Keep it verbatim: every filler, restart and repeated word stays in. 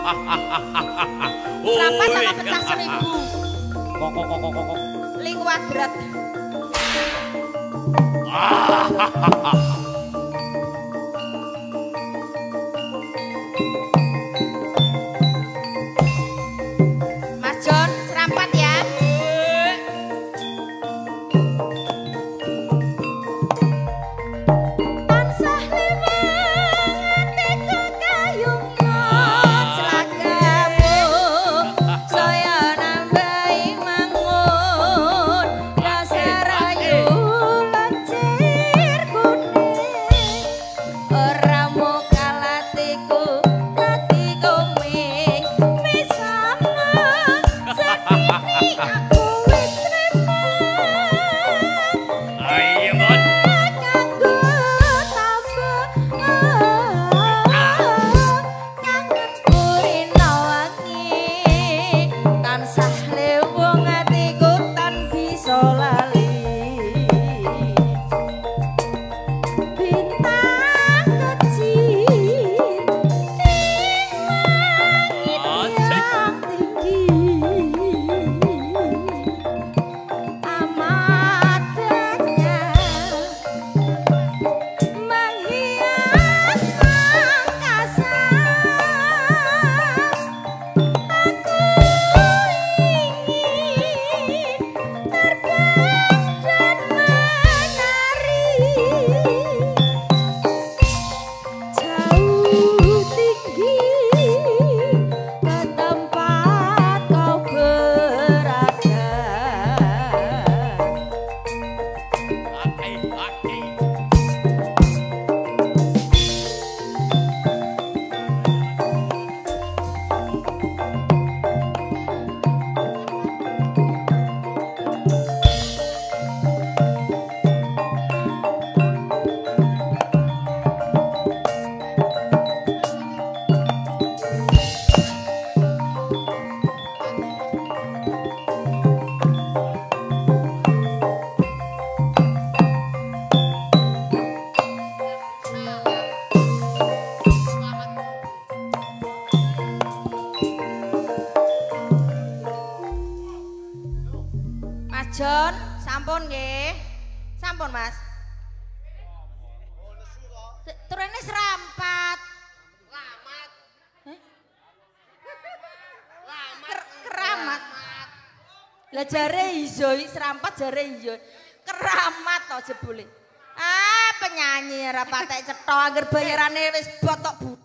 Serampat sama pecah seribu. Kok kok kok kok kok. Li kuadrat. Mas John, serampat ya. Tansah liwat atiku kayungan selagamu. Saya nambahi mangun dasar ayu lancir kuning. Ora mau kalatiku dadi koming misana sakini aku wis trima. Ayo mon. Kanggo tambah kangen kurina wangi tansah lewung atiku tan bisa lali. Bintang kecil ning langit yang tinggi amat banyak menghias angkasa. Aku ingin terbang dan menari jauh tinggi ke tempat kau berada. Aki aki. Mas John, sampun nggih. Sampun, Mas. T- Turune serampat. Lamat. Ker- keramat. Lah jare iso serampat jare iya. Keramat to jebule. Ah, penyanyi ora patek cetha angger bayarane wis botok